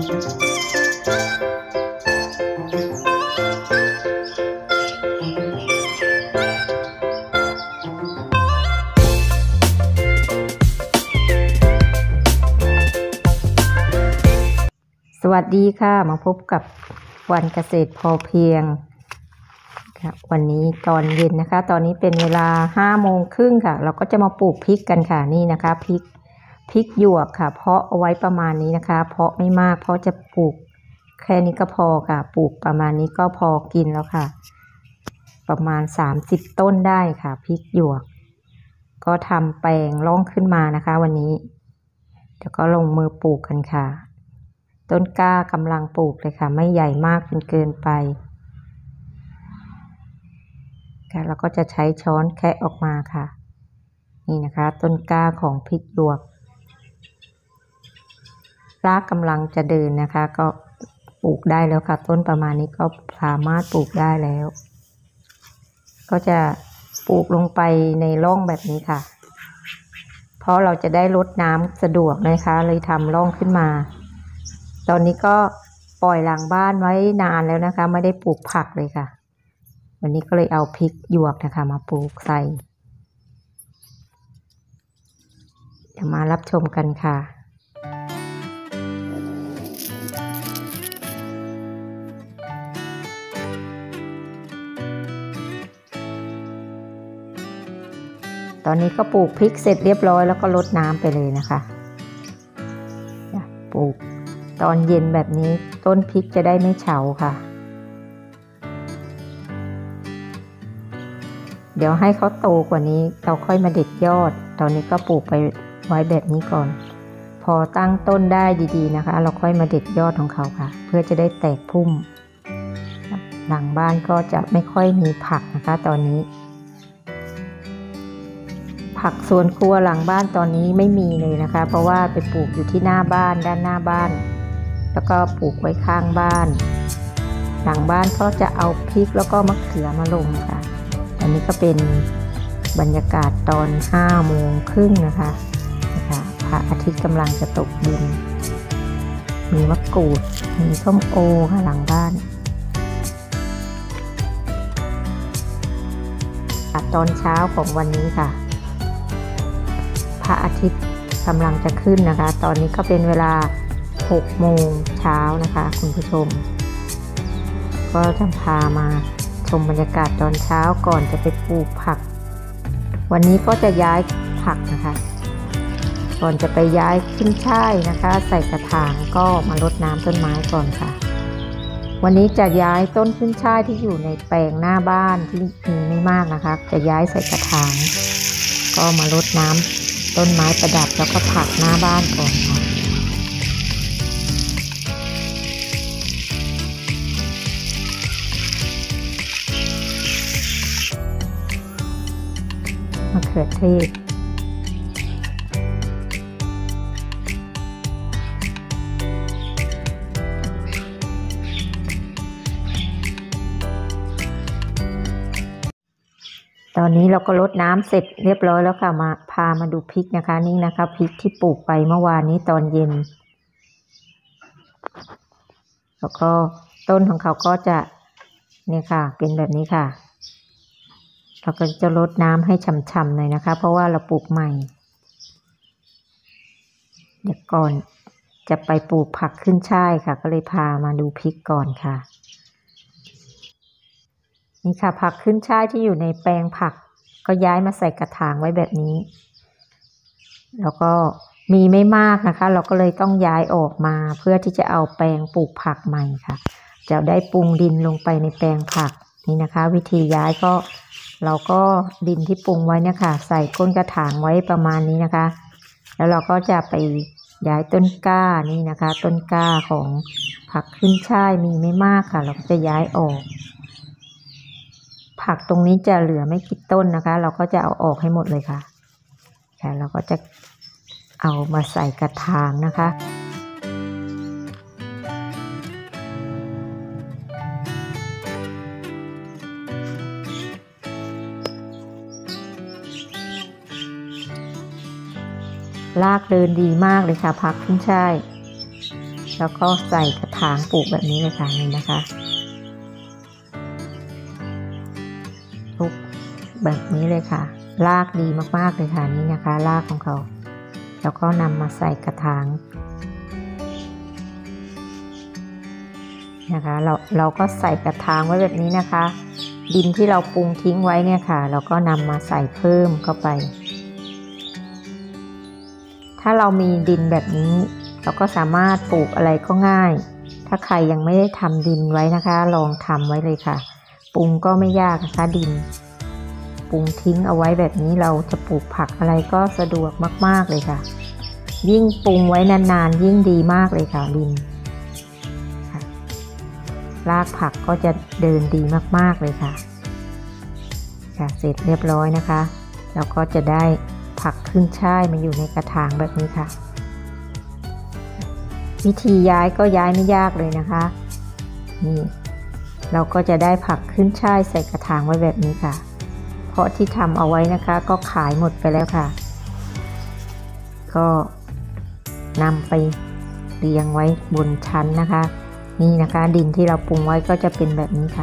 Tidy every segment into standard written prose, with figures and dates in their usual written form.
สวัสดีค่ะมาพบกับวันเกษตรพอเพียงค่ะวันนี้ตอนเย็นนะคะ ตอนนี้เป็นเวลา5:30ค่ะเราก็จะมาปลูกพริกกันค่ะนี่นะคะพริกหยวกค่ะเพาะเอาไว้ประมาณนี้นะคะ เพาะไม่มากเพราะจะปลูกแค่นี้ก็พอค่ะปลูกประมาณนี้ก็พอกินแล้วค่ะประมาณ30ต้นได้ค่ะพริกหยวกก็ทำแปลงร่องขึ้นมานะคะวันนี้เดี๋ยวก็ลงมือปลูกกันค่ะต้นกล้ากำลังปลูกเลยค่ะไม่ใหญ่มากจนเกินไปค่ะแล้วก็จะใช้ช้อนแคะออกมาค่ะนี่นะคะต้นกล้าของพริกหยวกรากกำลังจะเดินนะคะก็ปลูกได้แล้วค่ะต้นประมาณนี้ก็สามารถปลูกได้แล้วก็จะปลูกลงไปในร่องแบบนี้ค่ะเพราะเราจะได้รดน้ำสะดวกนะคะเลยทำร่องขึ้นมาตอนนี้ก็ปล่อยหลังบ้านไว้นานแล้วนะคะไม่ได้ปลูกผักเลยค่ะวันนี้ก็เลยเอาพริกหยวกนะคะมาปลูกใส่เดี๋ยวมารับชมกันค่ะตอนนี้ก็ปลูกพริกเสร็จเรียบร้อยแล้วก็รดน้ำไปเลยนะคะปลูกตอนเย็นแบบนี้ต้นพริกจะได้ไม่เฉาค่ะเดี๋ยวให้เขาโตกว่านี้เราค่อยมาเด็ดยอดตอนนี้ก็ปลูกไปไว้แบบนี้ก่อนพอตั้งต้นได้ดีๆนะคะเราค่อยมาเด็ดยอดของเขาค่ะเพื่อจะได้แตกพุ่มหลังบ้านก็จะไม่ค่อยมีผักนะคะตอนนี้ผักสวนครัวหลังบ้านตอนนี้ไม่มีเลยนะคะเพราะว่าไปปลูกอยู่ที่หน้าบ้านด้านหน้าบ้านแล้วก็ปลูกไว้ข้างบ้านหลังบ้านก็จะเอาพริกแล้วก็มะเขือมาลงค่ะอันนี้ก็เป็นบรรยากาศตอน5:30นะคะพระอาทิตย์กำลังจะตกดินมีมะกรูดมีส้มโอค่ะหลังบ้านตอนเช้าของวันนี้ค่ะพระอาทิตย์กำลังจะขึ้นนะคะตอนนี้ก็เป็นเวลา6 โมงเช้านะคะคุณผู้ชมก็จะพามาชมบรรยากาศตอนเช้าก่อนจะไปปลูกผักวันนี้ก็จะย้ายผักนะคะก่อนจะไปย้ายขึ้นช่ายนะคะใส่กระถางก็มารดน้ำต้นไม้ก่อนค่ะวันนี้จะย้ายต้นขึ้นช่ายที่อยู่ในแปลงหน้าบ้านที่มีไม่มากนะคะจะย้ายใส่กระถางก็มารดน้ำต้นไม้ประดับแล้วก็ผักหน้าบ้านก่อนค่ะมะเขือเทศตอนนี้เราก็รดน้ำเสร็จเรียบร้อยแล้วค่ะพามาดูพริกนะคะนี่นะคะพริกที่ปลูกไปเมื่อวานนี้ตอนเย็นแล้วก็ต้นของเขาก็จะเนี่ยค่ะเป็นแบบนี้ค่ะเราก็จะรดน้ำให้ฉ่ำๆหน่อยนะคะเพราะว่าเราปลูกใหม่เดี๋ยวก่อนจะไปปลูกผักขึ้นช่ายค่ะก็เลยพามาดูพริกก่อนค่ะนี่ค่ะผักขึ้นช่ายที่อยู่ในแปลงผักก็ย้ายมาใส่กระถางไว้แบบนี้แล้วก็มีไม่มากนะคะเราก็เลยต้องย้ายออกมาเพื่อที่จะเอาแปลงปลูกผักใหม่ค่ะจะได้ปรุงดินลงไปในแปลงผักนี่นะคะวิธีย้ายก็เราก็ดินที่ปรุงไว้เนี่ยค่ะใส่ก้นกระถางไว้ประมาณนี้นะคะแล้วเราก็จะไปย้ายต้นกล้านี่นะคะต้นกล้าของผักขึ้นช่ายมีไม่มากค่ะเราก็จะย้ายออกผักตรงนี้จะเหลือไม่กี่ต้นนะคะเราก็จะเอาออกให้หมดเลยค่ะเราก็จะเอามาใส่กระถางนะคะ รากเดินดีมากเลยค่ะผักขึ้นช่ายแล้วก็ใส่กระถางปลูกแบบนี้เลยค่ะนี่นะคะปลูกแบบนี้เลยค่ะรากดีมากๆเลยค่ะนี่นะคะรากของเขาแล้วก็นำมาใส่กระถางนะคะเราก็ใส่กระถางไว้แบบนี้นะคะดินที่เราปรุงทิ้งไว้เนี่ยค่ะเราก็นำมาใส่เพิ่มเข้าไปถ้าเรามีดินแบบนี้เราก็สามารถปลูกอะไรก็ง่ายถ้าใครยังไม่ได้ทำดินไว้นะคะลองทำไว้เลยค่ะปรุงก็ไม่ยากนะคะดินปรุงทิ้งเอาไว้แบบนี้เราจะปลูกผักอะไรก็สะดวกมากๆเลยค่ะยิ่งปรุงไว้นานๆยิ่งดีมากเลยค่ะดินรากผักก็จะเดินดีมากๆเลยค่ะเสร็จเรียบร้อยนะคะเราก็จะได้ผักขึ้นช่ายมาอยู่ในกระถางแบบนี้ค่ะวิธีย้ายก็ย้ายไม่ยากเลยนะคะนี่เราก็จะได้ผักขึ้นช่ายใส่กระถางไว้แบบนี้ค่ะเพราะที่ทำเอาไว้นะคะก็ขายหมดไปแล้วค่ะก็นำไปเรียงไว้บนชั้นนะคะนี่นะคะดินที่เราปรุงไว้ก็จะเป็นแบบนี้ค่ะ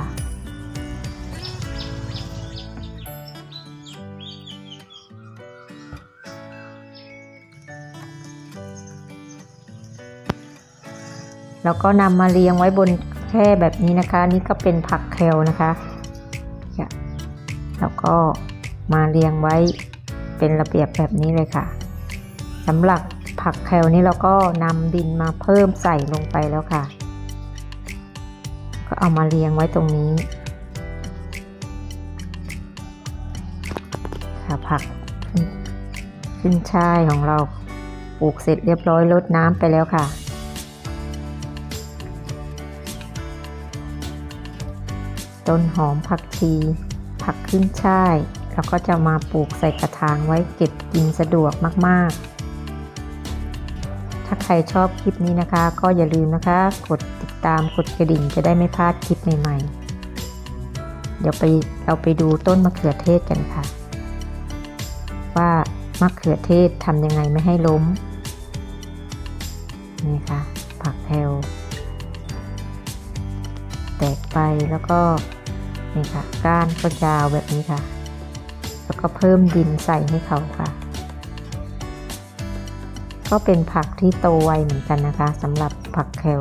แล้วก็นำมาเรียงไว้บนแค่แบบนี้นะคะนี่ก็เป็นผักแคลนะคะแล้วก็มาเรียงไว้เป็นระเบียบแบบนี้เลยค่ะสำหรับผักแคลนี้เราก็นำดินมาเพิ่มใส่ลงไปแล้วค่ะก็เอามาเรียงไว้ตรงนี้ค่ะผักขึ้นช่ายของเราปลูกเสร็จเรียบร้อยรดน้ำไปแล้วค่ะต้นหอมผักชีผักขึ้นช่ายเราก็จะมาปลูกใส่กระถางไว้เก็บกินสะดวกมากๆถ้าใครชอบคลิปนี้นะคะก็อย่าลืมนะคะกดติดตามกดกระดิ่งจะได้ไม่พลาดคลิปใหม่ๆเดี๋ยวเราไปดูต้นมะเขือเทศกันค่ะว่ามะเขือเทศทำยังไงไม่ให้ล้มนี่ค่ะผักแพลวแตกไปแล้วก็นี่ค่ะก้านก็ยาวแบบนี้ค่ะแล้วก็เพิ่มดินใส่ให้เขาค่ะก็เป็นผักที่โตไวเหมือนกันนะคะสำหรับผักแคล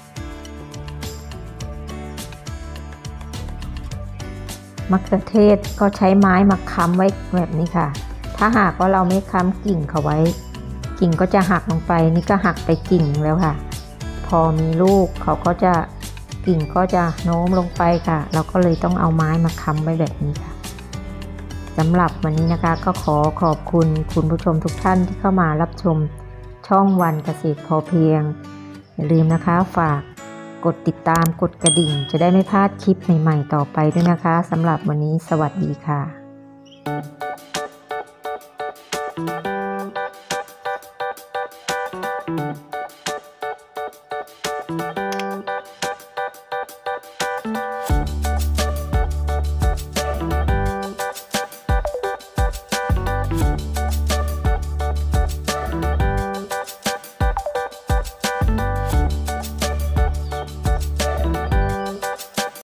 มะเขือเทศก็ใช้ไม้มาค้ำไว้แบบนี้ค่ะถ้าหากว่าเราไม่ค้ำกิ่งเขาไว้กิ่งก็จะหักลงไปนี่ก็หักไปกิ่งแล้วค่ะพอมีลูกเขาก็จะกิ่งก็จะโน้มลงไปค่ะเราก็เลยต้องเอาไม้มาค้ำไว้แบบนี้ค่ะสำหรับวันนี้นะคะก็ขอขอบคุณคุณผู้ชมทุกท่านที่เข้ามารับชมช่องวันเกษตรพอเพียงอย่าลืมนะคะฝากกดติดตามกดกระดิ่งจะได้ไม่พลาดคลิปใหม่ๆต่อไปด้วยนะคะสำหรับวันนี้สวัสดีค่ะ